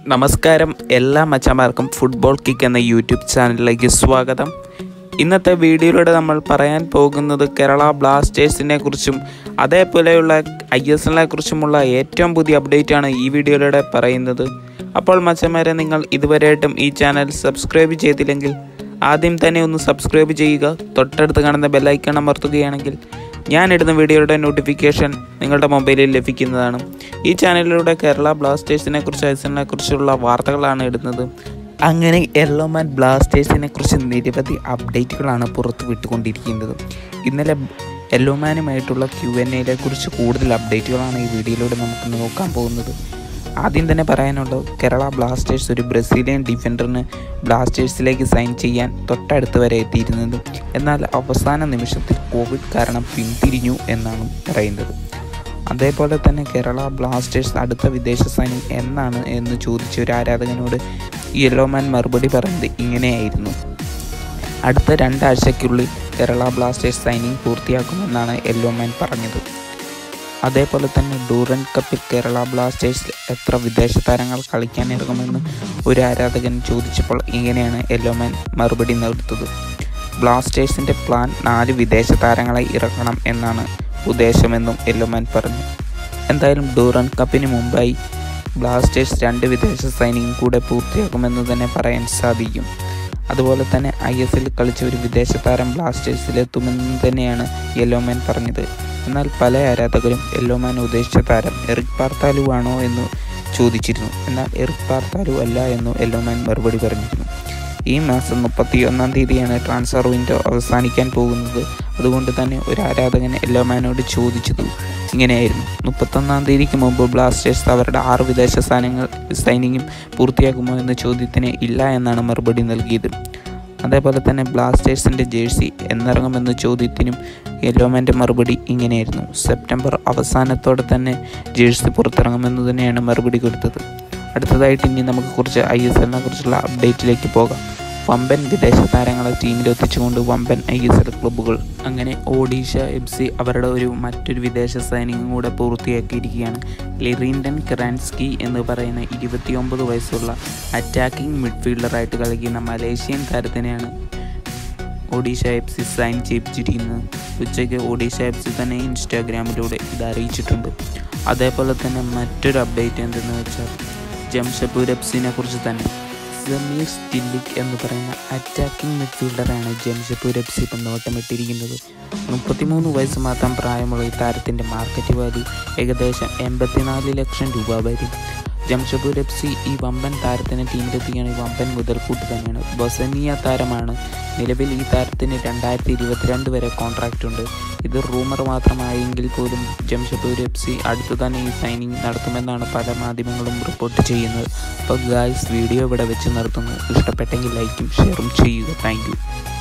നമസ്കാരം എല്ലാ മച്ചന്മാർക്കും ഫുട്ബോൾ കിക്ക് എന്ന യൂട്യൂബ് ചാനലിലേക്ക് സ്വാഗതം. ഇന്നത്തെ വീഡിയോയിലൂടെ നമ്മൾ പറയാൻ പോകുന്നത് കേരള ബ്ലാസ്റ്റേഴ്സിനെ കുറിച്ചും അതേപോലെയുള്ള ISLനെ കുറിച്ചുമുള്ള ഏറ്റവും പുതിയ അപ്ഡേറ്റ് ആണ് ഈ വീഡിയോയിലൂടെ പറയുന്നത്. അപ്പോൾ മച്ചന്മാരെ, നിങ്ങൾ ഇതുവരെയായിട്ടും ഈ ചാനൽ സബ്സ്ക്രൈബ് ചെയ്തില്ലെങ്കിൽ ആദ്യം തന്നെ ഒന്ന് സബ്സ്ക്രൈബ് ചെയ്യുക. തൊട്ടടുത്ത് കാണുന്ന ബെല്ലൈക്കൺ അമർത്തുകയാണെങ്കിൽ ഞാനിടുന്ന വീഡിയോയുടെ നോട്ടിഫിക്കേഷൻ നിങ്ങളുടെ മൊബൈലിൽ ലഭിക്കുന്നതാണ്. ഈ ചാനലിലൂടെ കേരള ബ്ലാസ്റ്റേഴ്സിനെ കുറിച്ച് ISLനെ കുറിച്ചുള്ള വാർത്തകളാണ് ഇടുന്നത്. അങ്ങനെ യെല്ലോമാൻ ബ്ലാസ്റ്റേഴ്സിനെ കുറിച്ച് നിരവധി അപ്ഡേറ്റുകളാണ് പുറത്തു വിട്ടുകൊണ്ടിരിക്കുന്നത്. ഇന്നലെ യെല്ലോമാനുമായിട്ടുള്ള Q&Aയെ കുറിച്ച് കൂടുതൽ അപ്ഡേറ്റുകളാണ് ഈ വീഡിയോയിലൂടെ നമുക്ക് നോക്കാൻ പോകുന്നത്. ആദ്യം തന്നെ പറയാനുള്ളത്, കേരള ബ്ലാസ്റ്റേഴ്സ് ഒരു ബ്രസീലിയൻ ഡിഫൻഡറിന് ബ്ലാസ്റ്റേഴ്സിലേക്ക് സൈൻ ചെയ്യാൻ തൊട്ടടുത്ത് വരെ എത്തിയിരുന്നത്. എന്നാൽ അവസാന നിമിഷത്തിൽ കോവിഡ് കാരണം പിന്തിരിഞ്ഞു എന്നാണ് പറയുന്നത്. അതേപോലെ തന്നെ കേരള ബ്ലാസ്റ്റേഴ്സ് അടുത്ത വിദേശ സൈനിങ് എന്നാണ് എന്ന് ചോദിച്ച ഒരു ആരാധകനോട് യെല്ലോമാൻ മറുപടി പറഞ്ഞത് ഇങ്ങനെയായിരുന്നു: അടുത്ത 2 ആഴ്ചയ്ക്കുള്ളിൽ കേരള ബ്ലാസ്റ്റേഴ്സ് സൈനിങ് പൂർത്തിയാക്കുമെന്നാണ് യെല്ലോമാൻ പറഞ്ഞത്. അതേപോലെ തന്നെ ഡൂറൻഡ് കപ്പിൽ കേരള ബ്ലാസ്റ്റേഴ്സിൽ എത്ര വിദേശ താരങ്ങൾ കളിക്കാൻ ഇറങ്ങുമെന്ന് ഒരു ആരാധകൻ ചോദിച്ചപ്പോൾ ഇങ്ങനെയാണ് യെല്ലോമാൻ മറുപടി നൽകുന്നത്: ബ്ലാസ്റ്റേഴ്സിൻ്റെ പ്ലാൻ 4 വിദേശ താരങ്ങളെ ഇറക്കണം എന്നാണ് ഉദ്ദേശമെന്നും യെല്ലോമാൻ പറഞ്ഞു. എന്തായാലും ഡൂറൻഡ് കപ്പിന് മുമ്പായി ബ്ലാസ്റ്റേഴ്സ് 2 വിദേശ സൈനിങ് കൂടെ പൂർത്തിയാക്കുമെന്ന് തന്നെ പറയാൻ സാധിക്കും. അതുപോലെ തന്നെ ISL കളിച്ച ഒരു വിദേശ താരം ബ്ലാസ്റ്റേഴ്സിലെത്തുമെന്ന് തന്നെയാണ് യെല്ലോമാൻ പറഞ്ഞത്. എന്നാൽ പല ആരാധകരും യെല്ലോമാൻ ഉദ്ദേശിച്ച താരം എറിക് പാർത്താലു ആണോ എന്ന് ചോദിച്ചിരുന്നു. എന്നാൽ എറിക് പാർത്താലു അല്ല എന്ന് യെല്ലോമാൻ മറുപടി പറഞ്ഞിരുന്നു. ഈ മാസം 31-ാം തീയതിയാണ് ട്രാൻസ്ഫർ വിൻഡോ അവസാനിക്കാൻ പോകുന്നത്. അതുകൊണ്ട് തന്നെ ഒരു ആരാധകൻ യെല്ലോമാനോട് ചോദിച്ചത് ഇങ്ങനെയായിരുന്നു: 31-ാം തീയതിക്ക് മുമ്പ് ബ്ലാസ്റ്റേഴ്സ് അവരുടെ 6 വിദേശ സൈനിങ്ങും പൂർത്തിയാക്കുമോ എന്ന ചോദ്യത്തിന് ഇല്ല എന്നാണ് മറുപടി നൽകിയത്. അതേപോലെ തന്നെ ബ്ലാസ്റ്റേഴ്സിൻ്റെ ജേഴ്സി എന്നിറങ്ങുമെന്ന ചോദ്യത്തിനും യെല്ലോമാൻ്റെ മറുപടി ഇങ്ങനെയായിരുന്നു: സെപ്റ്റംബർ അവസാനത്തോടെ തന്നെ ജേഴ്സി പുറത്തിറങ്ങുമെന്ന് തന്നെയാണ് മറുപടി കൊടുത്തത്. അടുത്തതായിട്ട് ഇനി നമുക്ക് കുറച്ച് ISLനെ കുറിച്ചുള്ള അപ്ഡേറ്റിലേക്ക് പോകാം. വമ്പൻ വിദേശ താരങ്ങളെ ടീമിലെത്തിച്ചുകൊണ്ട് വമ്പൻ ISL ക്ലബ്ബുകൾ. അങ്ങനെ ഒഡീഷ FC അവരുടെ മറ്റൊരു വിദേശ സൈനിങ് കൂടെ പൂർത്തിയാക്കിയിരിക്കുകയാണ്. ലിറിൻഡൻ ക്രാൻസ്കി എന്ന് പറയുന്ന 29 വയസ്സുള്ള അറ്റാക്കിംഗ് മിഡ്ഫീൽഡറായിട്ട് കളിക്കുന്ന മലേഷ്യൻ താരത്തിനെയാണ് ഒഡീഷ FC സൈൻ ചെയ്യിപ്പിച്ചിരിക്കുന്നത്. ഉച്ചയ്ക്ക് ഒഡീഷ FC തന്നെ ഇൻസ്റ്റാഗ്രാമിലൂടെ ഇത് അറിയിച്ചിട്ടുണ്ട്. അതേപോലെ തന്നെ മറ്റൊരു അപ്ഡേറ്റ് എന്തെന്ന് വെച്ചാൽ ജംഷഡ്പൂർ FCനെ കുറിച്ച് തന്നെ. സമീർ സ്റ്റില്ലിക് എന്ന് പറയുന്ന അറ്റാക്കിംഗ് മിഡ്ഫീൽഡറാണ് ജംഷഡ്പൂർ FC ഇപ്പം നോട്ടമിട്ടിരിക്കുന്നത്. 33 വയസ്സ് മാത്രം പ്രായമുള്ള ഈ താരത്തിൻ്റെ മാർക്കറ്റ് വാല്യൂ ഏകദേശം 84 ലക്ഷം രൂപ വരും. ജംഷഡ്പൂർ FC ഈ വമ്പൻ താരത്തിന് ടീമിലെത്തിക്കുകയാണെങ്കിൽ വമ്പൻ മുതൽക്കൂട്ട് തന്നെയാണ്. ബൊസനിയ താരമാണ്. നിലവിൽ ഈ താരത്തിന് 2022 വരെ കോൺട്രാക്റ്റ് ഉണ്ട്. ഇത് റൂമർ മാത്രമായെങ്കിൽ പോലും ജംഷഡ്പൂർ FC അടുത്തു തന്നെ ഈ സൈനിങ് നടത്തുമെന്നാണ് പല മാധ്യമങ്ങളും റിപ്പോർട്ട് ചെയ്യുന്നത്. അപ്പോൾ ഗായ്സ്, വീഡിയോ ഇവിടെ വെച്ച് നിർത്തുന്നു. ഇഷ്ടപ്പെട്ടെങ്കിൽ ലൈക്കും ഷെയറും ചെയ്യുക. Thank U.